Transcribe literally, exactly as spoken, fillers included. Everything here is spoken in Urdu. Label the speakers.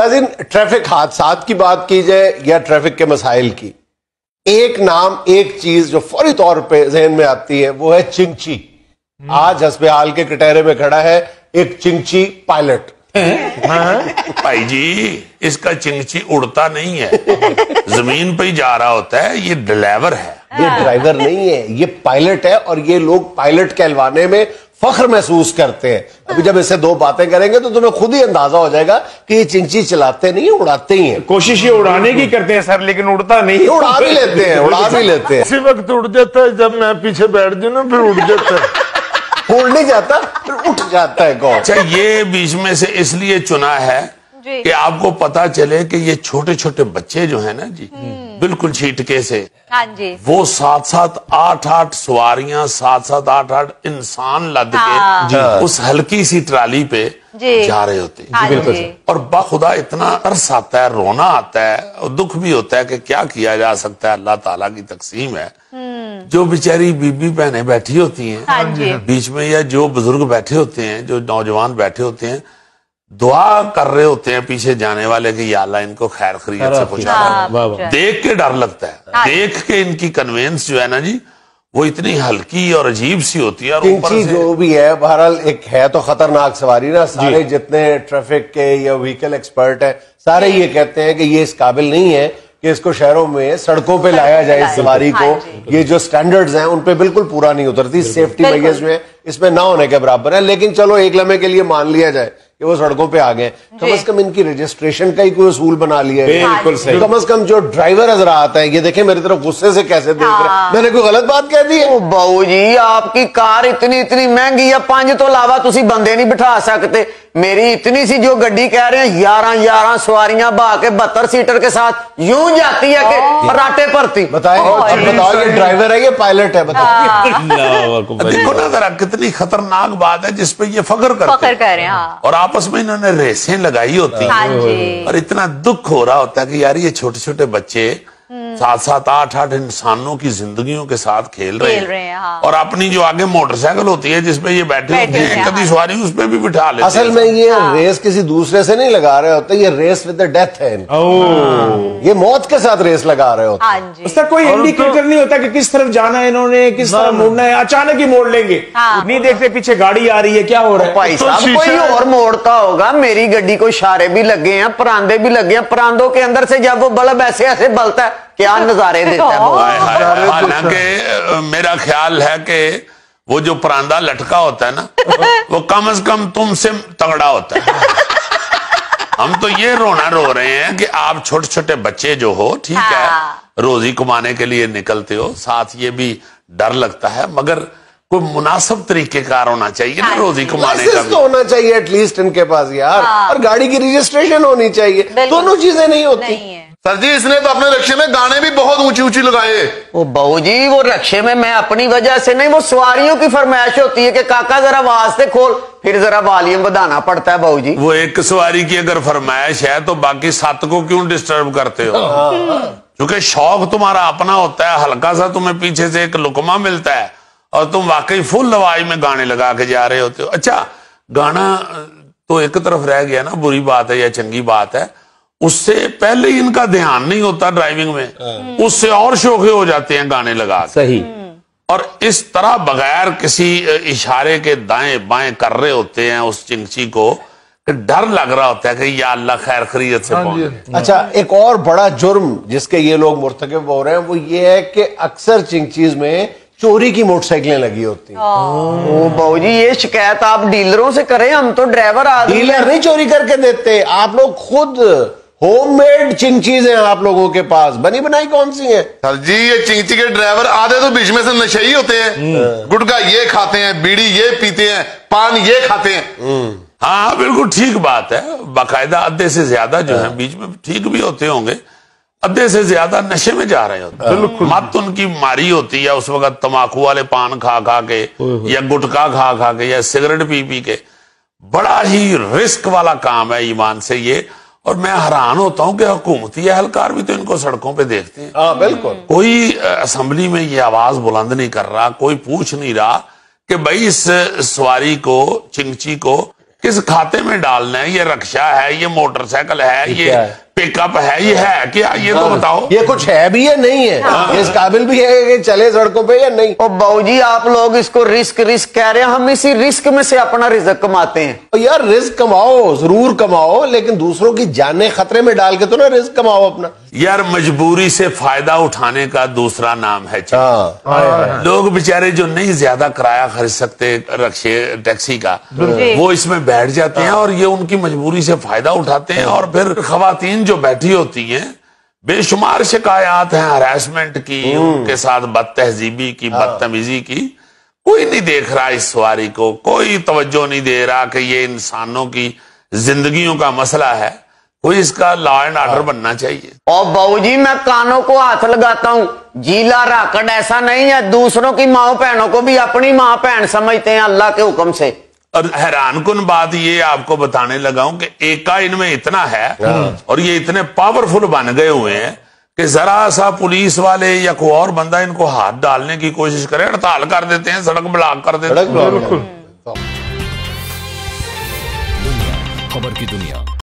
Speaker 1: ناظرین ٹریفک حادثات کی بات کی جائے یا ٹریفک کے مسائل کی، ایک نام ایک چیز جو فوری طور پہ ذہن میں آتی ہے وہ ہے چنگچی. آج حسب حال کے کٹہرے میں کھڑا ہے ایک چنگچی پائلٹ.
Speaker 2: بھائی جی اس کا چنگچی اڑتا نہیں ہے، زمین پہ ہی جا رہا ہوتا ہے، یہ ڈرائیور ہے.
Speaker 1: یہ ڈرائیور نہیں ہے، یہ پائلٹ ہے، اور یہ لوگ پائلٹ کہلوانے میں فخر محسوس کرتے ہیں. ابھی جب اس سے دو باتیں کریں گے تو تمہیں خود ہی اندازہ ہو جائے گا کہ یہ چنگچی چلاتے نہیں ہیں، اڑاتے ہی ہیں.
Speaker 3: کوشش یہ اڑانے کی کرتے ہیں سر، لیکن اڑتا نہیں.
Speaker 1: اڑا بھی لیتے ہیں اڑا بھی لیتے ہیں
Speaker 4: اسی وقت اڑ جاتا ہے جب میں پیچھے بیٹھ جاؤں نا، پھر اڑ جاتا ہے.
Speaker 1: اڑ نہیں جاتا پھر اٹھ جاتا ہے کون.
Speaker 2: اچھا یہ بیچ میں سے اس لیے چنا ہے کہ آپ کو پتا چلے کہ یہ چھوٹے چھوٹے بچے جو ہیں نا جی بالکل چھیٹکے سے، وہ سات سات آٹھ آٹھ سواریاں، سات سات آٹھ آٹھ انسان لد کے اس ہلکی سی ٹرالی پہ جا رہے ہوتے ہیں. اور باخدا اتنا ترس آتا ہے، رونا آتا ہے، اور دکھ بھی ہوتا ہے کہ کیا کیا جا سکتا ہے، اللہ تعالیٰ کی تقسیم ہے. جو بیچاری بی بی بہنیں بیٹھی ہوتی ہیں بیچ میں، یا جو بزرگ بیٹھے ہوتے ہیں، جو نوجوان بیٹھے ہوتے ہیں، دعا کر رہے ہوتے ہیں پیچھے جانے والے کہ یا اللہ ان کو خیر خیریت سے پہنچا. دیکھ کے ڈر لگتا ہے، دیکھ کے ان کی کنوینس جو ہے نا جی وہ اتنی ہلکی اور عجیب سی ہوتی ہے. اور
Speaker 1: چنگچی جو بھی ہے بہرحال ایک ہے تو خطرناک سواری نا. سارے جتنے ٹریفک کے یا وہیکل ایکسپرٹ ہیں سارے یہ کہتے ہیں کہ یہ اس قابل نہیں ہے کہ اس کو شہروں میں سڑکوں پہ لایا جائے. اس سواری کو یہ جو سٹینڈرڈز ہیں ان پہ بالکل پورا نہیں اترتی. سیفٹی میجرز جو ہے اس میں نہ ہونے کے برابر ہے. لیکن چلو ایک لمحے کے لیے مان لیا جائے کہ وہ سڑکوں پہ آ گئے، کم از کم ان کی رجسٹریشن کا ہی کوئی اصول بنا لیا ہے.
Speaker 3: بالکل صحیح.
Speaker 1: کم از کم جو ڈرائیور حضرات ہیں یہ دیکھیں میری طرف غصے سے کیسے دیکھ رہے ہیں. میں نے کوئی غلط بات کہہ دی ہے؟
Speaker 5: باؤ جی آپ کی کار اتنی اتنی مہنگی ہے، پانچ تو علاوہ تسی بندے نہیں بٹھا سکتے. میری اتنی سی جو گڈی کہہ رہے ہیں گیارہ گیارہ سواریاں بہا کے بہتر سیٹر کے ساتھ یوں جاتی ہے کہ پراٹے پرتی.
Speaker 1: بتائیں بتاؤ یہ ڈرائیور ہے یہ پائلٹ ہے؟ بتاؤ.
Speaker 2: دیکھو نا ذرا کتنی خطرناک بات ہے جس پہ یہ فخر کرتے ہیں، اور آپس میں انہوں نے ریسیں لگائی ہوتی ہیں، اور اتنا دکھ ہو رہا ہوتا ہے کہ یار یہ چھوٹے چھوٹے بچے سات سات آٹھ آٹھ انسانوں کی زندگیوں کے ساتھ کھیل رہے ہیں، اور اپنی جو آگے موٹر سائیکل ہوتی ہے جس پہ یہ بیٹھے ہوتے ہیں کبھی سواری اس پہ بھی بٹھا لیتے ہیں.
Speaker 1: اصل میں یہ ریس کسی دوسرے سے نہیں لگا رہے ہوتے، یہ ریس ود ڈیتھ ہے. یہ موت کے ساتھ ریس لگا رہے ہوتے ہیں.
Speaker 3: اس تک کوئی انڈیکیٹر نہیں ہوتا کہ کس طرف جانا ہے انہوں نے، کس طرف موڑنا ہے. اچانک ہی موڑ لیں گے، نہیں دیکھتے پیچھے گاڑی آ رہی ہے کیا ہو رہا ہے.
Speaker 5: بھائی صاحب کوئی اور موڑتا ہوگا. میری گڈی کو اشارے بھی لگے ہیں، پراندے بھی لگے ہیں. پراندوں کے اندر سے جب وہ بلب ایسے ایسے بلتا ہے کیا نظارے دیتا ہے.
Speaker 2: حالانکہ میرا خیال ہے کہ وہ جو پراندہ لٹکا ہوتا ہے نا وہ کم از کم تم سے تگڑا ہوتا ہے. ہم تو یہ رونا رو رہے ہیں کہ آپ چھوٹے چھوٹے بچے جو ہو، ٹھیک ہے روزی کمانے کے لیے نکلتے ہو، ساتھ یہ بھی ڈر لگتا ہے، مگر کوئی مناسب طریقے کار ہونا چاہیے نا روزی کمانے کا.
Speaker 1: تو ہونا چاہیے ایٹ لیسٹ ان کے پاس یار، اور گاڑی کی رجسٹریشن ہونی چاہیے. دونوں چیزیں نہیں ہوتی.
Speaker 6: سر جی اس نے تو اپنے رکشے میں گانے بھی بہت اونچی اونچی لگائے.
Speaker 5: وہ بہو جی وہ رکشے میں میں اپنی وجہ سے نہیں، وہ سواریوں کی فرمائش ہوتی ہے کہ کاکا ذرا واسطے کھول، پھر ذرا والیوم بڑھانا پڑتا ہے. بہو جی
Speaker 2: وہ ایک سواری کی اگر فرمائش ہے تو باقی سات کو کیوں ڈسٹرب کرتے ہو؟ کیونکہ شوق تمہارا اپنا ہوتا ہے، ہلکا سا تمہیں پیچھے سے ایک لقمہ ملتا ہے اور تم واقعی فل ہوائی میں گانے لگا کے جا رہے ہوتے ہو. اچھا گانا تو ایک طرف رہ گیا نا، بری بات ہے یا چنگی بات ہے، اس سے پہلے ہی ان کا دھیان نہیں ہوتا ڈرائیونگ میں، اس سے اور شوخے ہو جاتے ہیں گانے لگا.
Speaker 3: صحیح.
Speaker 2: اور اس طرح بغیر کسی اشارے کے دائیں بائیں کر رہے ہوتے ہیں اس چنگچی کو کہ ڈر لگ رہا ہوتا ہے کہ یا اللہ خیر خیریت سے پہنچے.
Speaker 1: اچھا ایک اور بڑا جرم جس کے یہ لوگ مرتکب ہو رہے ہیں وہ یہ ہے کہ اکثر چنگچیز میں چوری کی موٹر سائیکلیں لگی ہوتی ہیں.
Speaker 5: او بہو جی یہ شکایت آپ ڈیلروں سے کریں، ہم تو ڈرائیور آدمی.
Speaker 1: ڈیلر نہیں چوری کر کے دیتے، آپ لوگ خود ہوم میڈ چنگچیز ہیں آپ لوگوں کے پاس. بنی بنائی کون سی ہیں؟
Speaker 6: سر جی یہ چنگچی کے ڈرائیور آدھے تو بیچ میں سے نشئی ہوتے ہیں، گٹکا یہ کھاتے ہیں، بیڑی یہ پیتے ہیں، پان یہ کھاتے ہیں.
Speaker 2: ہاں بالکل ٹھیک بات ہے. باقاعدہ ادھے سے زیادہ جو ہیں بیچ میں ٹھیک بھی ہوتے ہوں گے، ادھے سے زیادہ نشے میں جا رہے ہوتے ہیں. مت ان کی ماری ہوتی ہے اس وقت تمباکو والے پان کھا کھا کے یا گٹکا کھا کھا کے یا سگریٹ پی پی کے. بڑا ہی رسک والا کام ہے ایمان سے یہ. اور میں حیران ہوتا ہوں کہ حکومتی اہلکار بھی تو ان کو سڑکوں پہ دیکھتے ہیں.
Speaker 1: ہاں بالکل.
Speaker 2: کوئی اسمبلی میں یہ آواز بلند نہیں کر رہا، کوئی پوچھ نہیں رہا کہ بھائی اس سواری کو، چنگچی کو किस खाते में डालना है? ये रक्षा है, ये मोटरसाइकिल है, ये पिकअप है, ये है क्या? ये तो बताओ।
Speaker 1: ये कुछ है भी या नहीं है? ये इस काबिल भी है कि चले सड़कों पे या नहीं?
Speaker 5: ओ बाबूजी, आप लोग इसको रिस्क रिस्क कह रहे हैं, हम इसी रिस्क में से अपना रिस्क कमाते हैं।
Speaker 1: तो यार रिस्क कमाओ, जरूर कमाओ, लेकिन दूसरों की जानें खतरे में डाल के तो ना रिस्क कमाओ अपना।
Speaker 2: यार मजबूरी से फायदा उठाने का दूसरा नाम है।
Speaker 1: हाँ।
Speaker 2: लोग बेचारे जो नहीं ज्यादा किराया खरीद सकते रक्शे टैक्सी का, वो इसमें बैठ जाते हैं और ये उनकी मजबूरी से फायदा उठाते हैं। और फिर खवातीन जो बैठी होती हैं, बेशुमार शिकायत हैं हरासमेंट की, उनके साथ बदतहजीबी की, बदतमीजी की। कोई नहीं देख रहा इस सवारी को, कोई तवज्जो नहीं दे रहा कि ये इंसानों की जिंदगियों का मसला है। कोई इसका लॉ एंड ऑर्डर बनना चाहिए।
Speaker 5: और बाबूजी, मैं कानों को हाथ लगाता हूँ, जीला राकड़ ऐसा नहीं है, दूसरों की माँ बहनों को भी अपनी माँ बहन समझते हैं अल्लाह के हुक्म से।
Speaker 2: और हैरानकुन बात ये आपको बताने लगा हूं कि एका इनमें इतना है और ये इतने पावरफुल बन गए हुए हैं कि जरा सा पुलिस वाले या कोई और बंदा इनको हाथ डालने की कोशिश करे, हड़ताल कर देते हैं, सड़क ब्लॉक कर देते हैं।
Speaker 1: बिल्कुल।
Speaker 7: खबर की दुनिया।